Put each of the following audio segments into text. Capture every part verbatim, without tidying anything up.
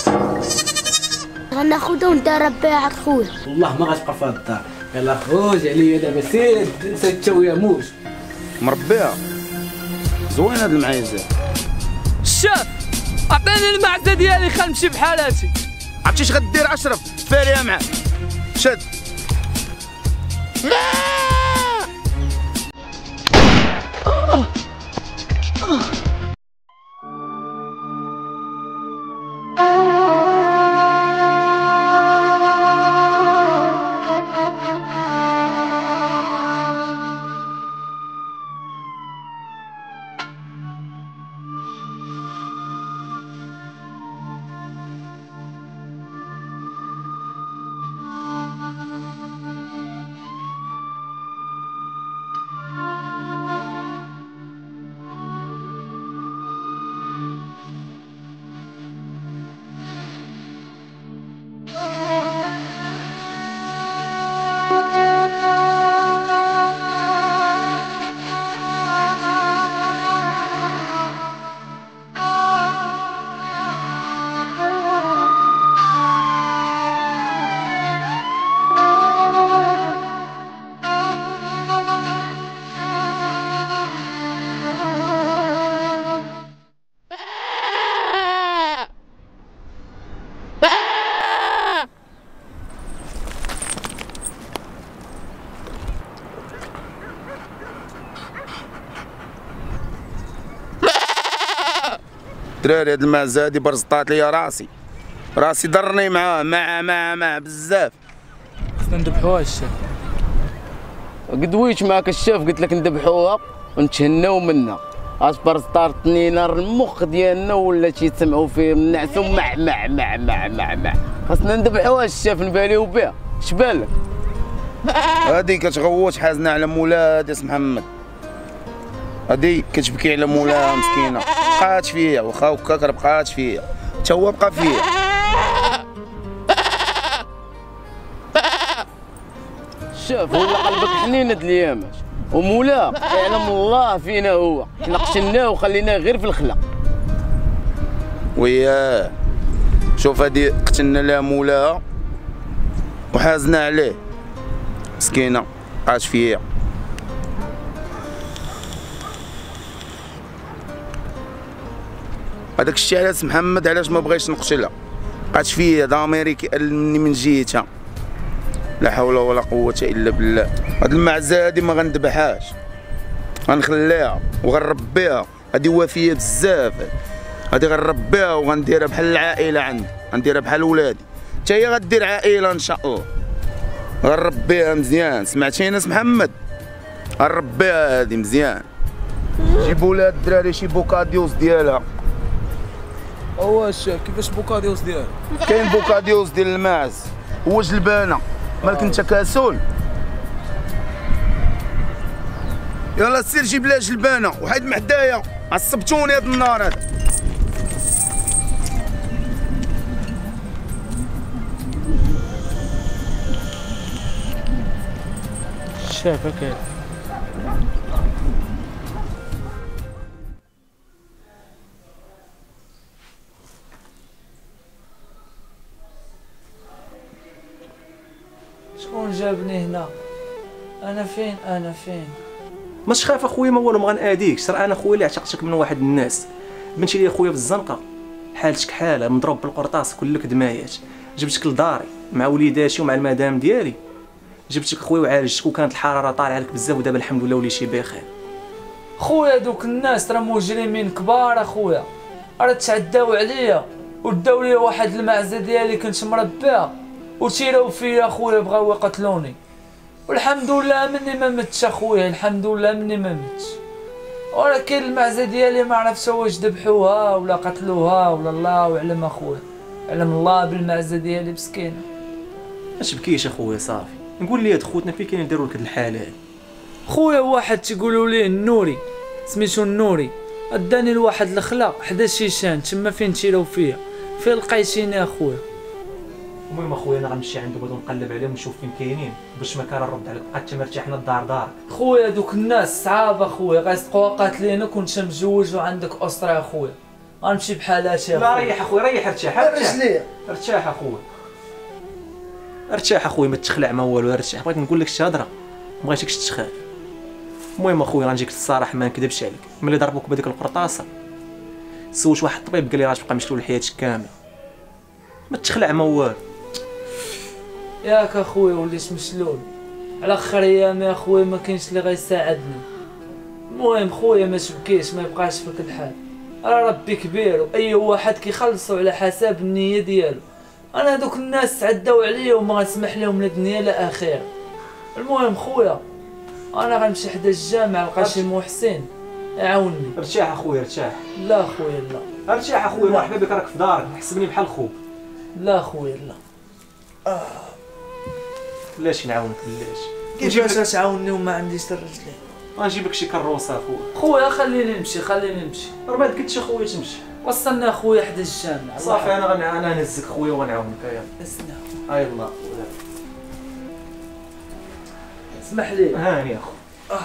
غناخدها وندرب بها عند خويا. والله ما غتبقى في هاد الدار. يلاه خرج عليا دابا سير نسى التاويه موش. مربيها زوين هاد المعيزات. الشاف عطيني المعزه ديالي خا نمشي بحالاتي. عرفتي اش غدير اشرف؟ فاريها معاك شد. دراري هاد المعزه هادي برزطات ليا راسي راسي ضرني معاه مع مع مع بزاف. خصنا نذبحوها الشاف. قدويت معاك الشاف قلت لك نذبحوها ونتهناو منها. اش برزطات طنينا المخ ديالنا ولا تيسمعوا فيه النعس ومع مع مع مع مع مع خاصنا نذبحوها الشاف نباليو بها. اش بالك؟ هادي كتغوت حازنا على مولاها ديس محمد. هادي كتبكي على مولاها مسكينه بقات فيا واخا هكاك راه بقات فيا حتى هو بقى فيا. شاف ولا قلبك حنين هاد الايامات ومولاه يعلم الله فينا هو حنا قتلناه وخليناه غير في الخلا. وياه شوف هادي قتلنا لها مولاها وحازنا عليه مسكينه بقات فيا. هذاك الشيء علاش محمد علاش ما بغيتش نقتلها بقات فيا ضميري كيألمني من جهتها. لا حول ولا قوة الا بالله. هاد المعزة هادي ما غندبحهاش غنخليها وغنربيها. هادي وفية بزاف هادي غنربيها وغنديرها بحال العائلة عندي غنديرها بحال ولادي حتى هي غدير عائلة ان شاء الله. غنربيها مزيان سمعتي ناس محمد غنربيها هادي مزيان. جيبوا لها الدراري شي بوكاديوس ديالها. واش كيفاش بوكاديوس ديالها؟ كاين بوكاديوس ديال الماعز هو جلبانه مالك انت كاسول. يلا سير جيب لها جلبانه وحيد من حدايا عصبتوني هاد النار هاد. شافك هاد شكون جابني هنا؟ انا فين انا فين؟ ماش خايف اخويا ما والو ما غنأذيكش. راه انا خويا اللي عتقتك من واحد الناس. بنتي لي اخويا في الزنقه حالتك حاله مضروب بالقرطاس كلك دمايات. جبتك لداري مع وليداتي ومع المدام ديالي. جبتك اخويا وعالجتك وكانت الحراره طالعه لك بزاف ودابا الحمد لله وليتي بخير. خويا دوك الناس راه مجرمين كبار اخويا. راه تعداو عليا وداو لي واحد المعزه ديالي كنت مربيها وتيراو فيا اخويا بغاو يقتلوني. والحمد لله مني ما متش اخويا الحمد لله مني ما متش. ولكن المعزه ديالي ما عرفتش واش ذبحوها ولا قتلوها ولا الله اعلم اخويا. علم الله بالمعزه ديالي مسكينه. ما تبكيش اخويا صافي. نقول لي هاد خوتنا فين كاين يديروا لك هاد الحاله هادي. خويا واحد تيقولوا ليه النوري سميتو النوري اداني لواحد الخلا حدا شيشان تما فين تيراو فيا فين لقيتيني اخويا. المهم اخويا انا غنمشي عندهم هادو نقلب عليهم ونشوف فين كاينين باش ما كان نرد عليك. بقات مرتاح حنا الدار دارك. خويا دوك الناس صعاب اخويا غيصدقوا قاتلينك وانت متزوج وعندك اسره اخويا. غنمشي بحالاتي. لا ريح اخويا ريح، ارتاح ارتاح رجليا ارتاح اخويا ارتاح اخويا، ما تخلع ما والو، ارتاح. بغيت نقول لك شي هضره ما بغيتكش تخاف. المهم اخويا غنجيك الصراحه ما نكذبش عليك، ملي ضربوك بهذيك القرطاسه سولت واحد الطبيب قال لي غتبقى مشلول حياتك كامله، ما تخلع ما والو. ياك اخويا وليت مشلول على اخر ايامي اخويا، ما كاينش اللي غيساعدني. المهم خويا ما تبكيش، ما يبقاش فيك الحال، راه ربي كبير واي واحد كيخلصو على حساب النيه ديالو. انا هذوك الناس تعداو عليا وما غنسمح لهم لا دنيا لا اخره. المهم خويا انا غنمشي حدا الجامع نلقى شي محسن يعاونني. ارتاح اخويا ارتاح. لا خويا لا. ارتاح اخويا، مرحبا بك، راك في دارك، حسبني بحال خوك. لا خويا لا. آه. بلاش نعاونك بلاش. كيفاش تعاونني وما عنديش الرجلين؟ غنجيب لك شي كروسه اخويا. خويا خليني نمشي خليني نمشي. راه ما قلتش اخويا تمشي. وصلنا اخويا حدا الجامع. صافي انا غن... انا نهزك خويا وغنعاونك. يلاه اسمع هاي الله اسمح لي. هاني اخو. آه.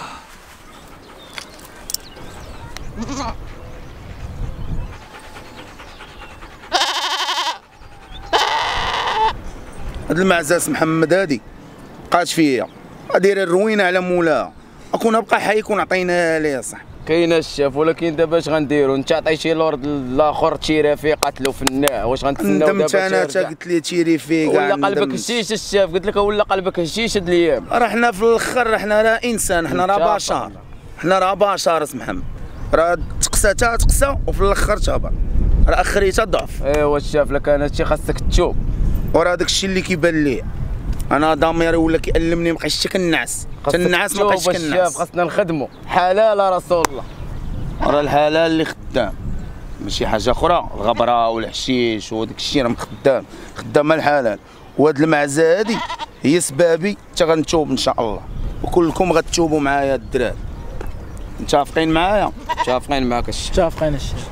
هاد المعزاس محمد هادي بقات فيا دايره الروينه على مولاها، اكون ابقى حيك ونعطيناها ليه صح. كاينه الشاف، ولكن دابا اش غنديروا؟ انت عطي شي لورد الاخر تشيري فيه قتلو في الناع، واش غنتسناو دابا؟ ندمت انا تا قلت لي تيري فيه كاع. ولا قلبك هشيش الشاف، قلت لك ولا قلبك هشيش هاد الايام. راه حنا في الاخر حنا راه انسان، حنا راه بشر، حنا راه بشر اسم محمد، راه تقسى تا تقسى وفي الاخر تهبط، راه اخريتها ضعف. ايوا الشاف لك انا هادشي خاصك تشوف، وراه داك الشيء اللي كيبان لي انا ضميري ولا كيألمني، ما بقيتش كنعس، تنعس ما بقيتش كنعس. الشاف خاصنا نخدموا حلال رسول الله، راه الحلال اللي خدام ماشي حاجه اخرى، الغبره والحشيش وداك الشيء راه خدام خدام الحلال. وهاد المعزه هادي هي سبابي حتى غنتوب ان شاء الله، وكلكم غتوبوا معايا الدراري. متفقين معايا؟ متفقين معاك الشيخ. متفقين الشيخ.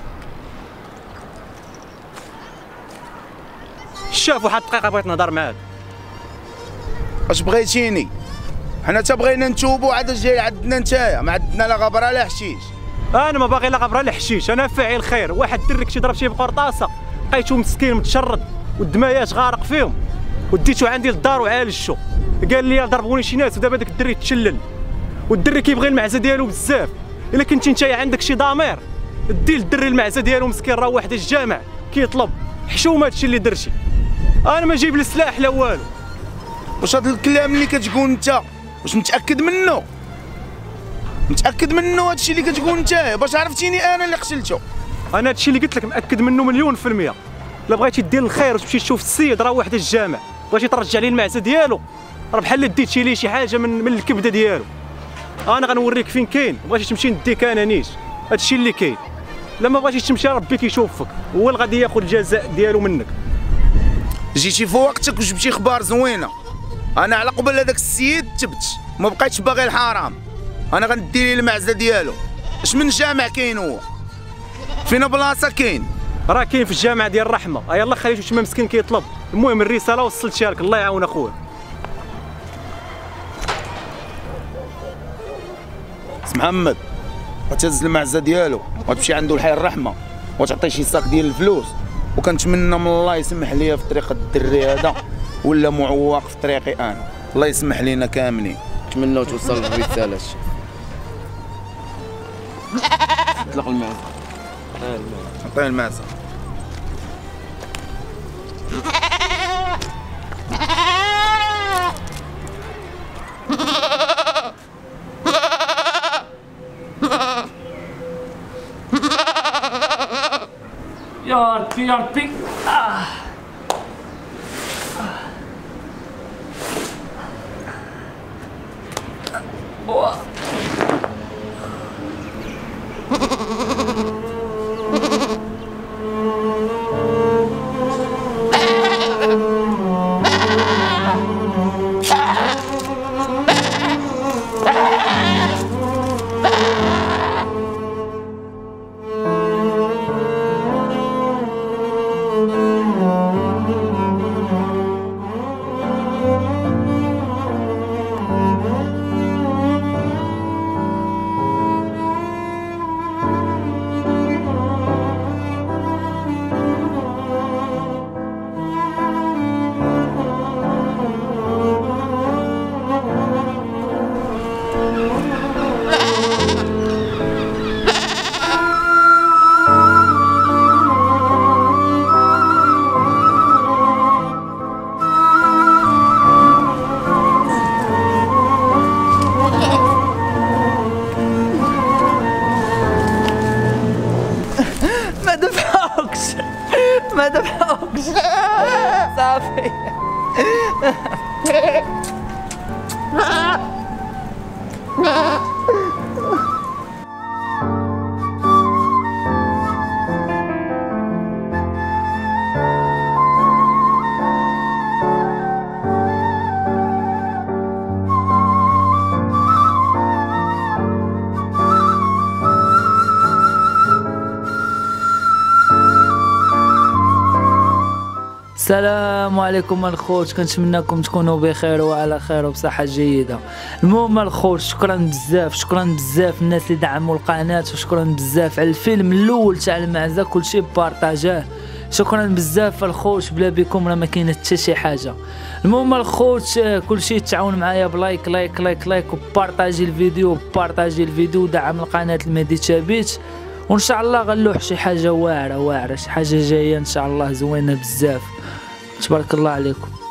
شاف واحد الدقيقه بغيت نهضر معاك. اش بغيتيني؟ حنا تا بغينا نتوبوا عاد جاي عندنا نتايا، ما عندنا لا غبره لا حشيش. انا ما باغي لا غبره لا حشيش، انا فاعل خير. واحد الدري كنتي ضرب شي بقرطاسه لقيتو مسكين متشرد والدمايات غارق فيهم وديتو عندي للدار وعالجتو، قال لي ضربوني شي ناس ودابا داك الدري تشلل. والدري كيبغي المعزه ديالو بزاف. الا كنتي نتايا عندك شي ضمير دي للدري المعزه ديالو مسكين، راه واحد الجامع كيطلب حشومه هادشي اللي درتي. انا ما جايب السلاح لا والو. واش هاد الكلام اللي كتقول انت واش متاكد منه؟ متاكد منه هادشي اللي كتقول انت؟ باش عرفتيني انا اللي قتلته؟ انا هادشي اللي قلت لك مأكد منه مليون في المية. لا بغيتي دير الخير وتمشي تشوف السيد راه واحد الجامع، بغيتي ترجع ليه المعزه ديالو راه بحال ديتي ليه شي حاجه من من الكبده ديالو. انا غنوريك فين كاين، بغيتي تمشي نديك انا نيش، هادشي اللي كاين. لما بغيتيش تمشي ربي كيشوفك، هو اللي غادي ياخذ الجزاء ديالو منك. جيتي في وقتك وجبتي اخبار زوينه. انا على قبل هذاك السيد تبت، ما بقيتش باغي الحرام. انا غندي ليه المعزه ديالو. اش من جامع كاين هو؟ فينا بلاصه كاين؟ راه كاين في الجامع ديال الرحمه. يلاه خليتو شي مسكين كيطلب. المهم الرساله وصلتها لك، الله يعاون اخويا. سي محمد غتهز المعزه ديالو وتمشي عنده لحي الرحمه وتعطيه شي ساك ديال الفلوس، وكنتمنى من الله يسمح لي في طريق الدري هذا ولا معوق في طريقي انا، الله يسمح لينا كاملين. نتمنى توصل الرساله الشيخ. اطلق المعزه. عطيه المعزه. يا ربي يا ربي. آه. آه. نضحكش صافي. السلام عليكم الخوت، كنتمنىكم تكونوا بخير وعلى خير وبصحه جيده. المهم الخوت، شكرا بزاف شكرا بزاف الناس اللي دعموا القناه، وشكرا بزاف على الفيلم الاول تاع المعزه، كلشي بارطاجاه. شكرا بزاف الخوت، بلا بكم راه ما كاينه حتى شي حاجه. المهم الخوت، كلشي تعاون معايا بلايك لايك لايك لايك وبارطاجي الفيديو بارطاجي الفيديو ودعم القناه المهدي تابيت، وان شاء الله غنلوح شي حاجه واعره واعره، شي حاجه جايه ان شاء الله زوينه بزاف. تبارك الله عليكم.